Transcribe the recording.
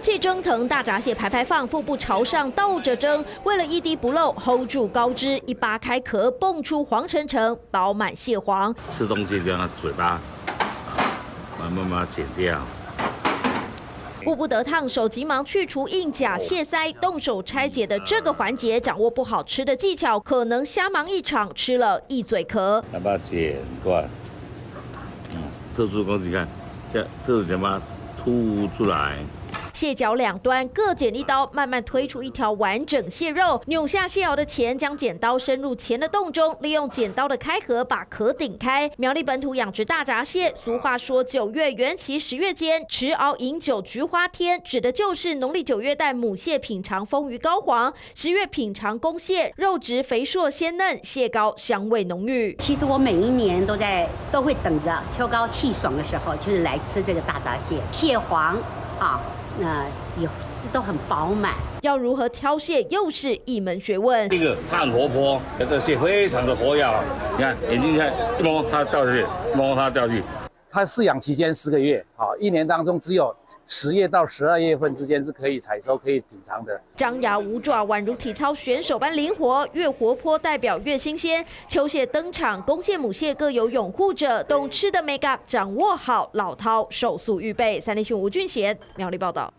气蒸腾，大闸蟹排放，腹部朝上倒着蒸，为了一滴不漏 ，hold 住高脂，一扒开壳，蹦出黄澄澄、饱满蟹黄。 吃东西就让它嘴巴慢慢剪掉。 顾不得烫手，急忙去除硬甲、蟹腮，动手拆解的这个环节，掌握不好吃的技巧，可能瞎忙一场，吃了一嘴壳。 来把它剪断，特殊工具看，这种把它凸出来。 蟹脚两端各剪一刀，慢慢推出一条完整蟹肉。扭下蟹螯的钳，将剪刀深入钳的洞中，利用剪刀的开合把壳顶开。苗栗本土养殖大闸蟹，俗话说9月缘起10月间，持鳌饮酒菊花天，指的就是农历9月带母蟹品尝丰腴膏黄，10月品尝公蟹，肉质肥硕鲜嫩，蟹膏香味浓郁。 其实我每一年都会等着秋高气爽的时候，就是来吃这个大闸蟹，蟹黄啊。 也是都很饱满， 要如何挑蟹又是一门学问。 这个它很活泼，这蟹非常的活跃。你看眼睛看，一摸它掉下去，一摸它掉下去。 它饲养期间10个月，一年当中只有10月到12月份之间是可以采收、可以品尝的。 张牙舞爪，宛如体操选手般灵活，越活泼代表越新鲜。秋蟹登场，公蟹母蟹各有拥护者，懂吃的 make up 掌握好，老饕手速预备。3立新闻吴俊贤苗栗报道。